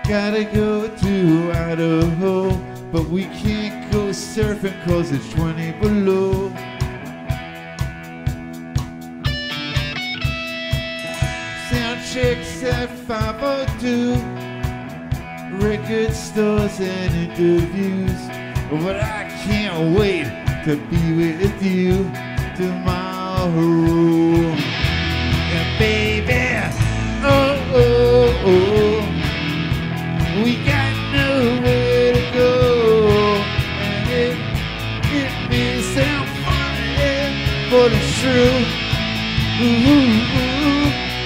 Gotta go to Idaho, but we can't go surfing 'cause it's 20 below. Sound checks at 5:02. Record stores and interviews, but I can't wait to be with you tomorrow. And baby, oh, oh, oh, we got nowhere to go. And it may sound funny, but it's true. Ooh, ooh, ooh.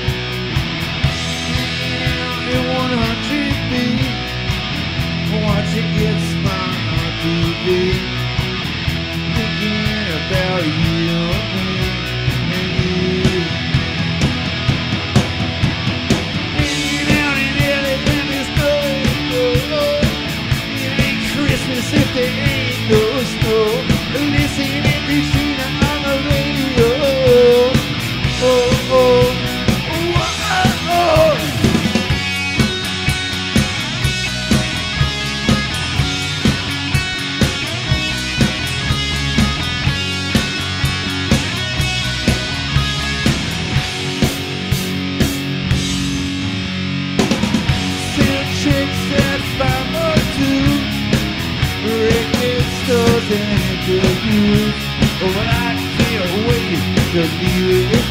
In 100 feet, watch it get smart on TV, thinking about you and me and you. Hanging out in LA when there's no snow. It ain't Christmas if there ain't no snow. Listening to Christina on the radio. Oh, oh, oh, oh, oh. Chicks at 5:02, record stores and interviews, but I can't wait to be with